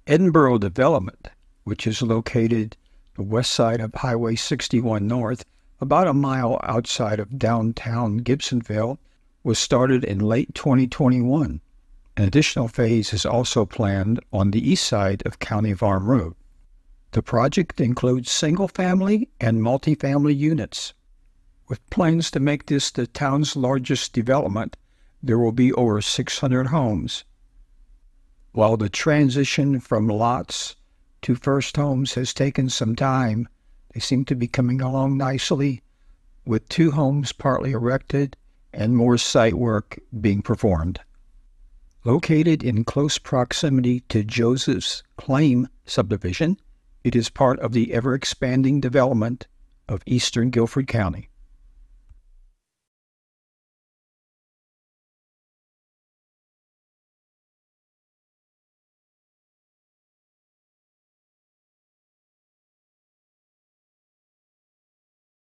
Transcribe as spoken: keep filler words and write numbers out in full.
Edinborough development, which is located the west side of Highway sixty-one North, about a mile outside of downtown Gibsonville, was started in late twenty twenty-one. An additional phase is also planned on the east side of County Farm Road. The project includes single-family and multifamily units. With plans to make this the town's largest development, there will be over six hundred homes. While the transition from lots to first homes has taken some time, they seem to be coming along nicely, with two homes partly erected and more site work being performed. Located in close proximity to Joseph's Claim subdivision, it is part of the ever-expanding development of eastern Guilford County.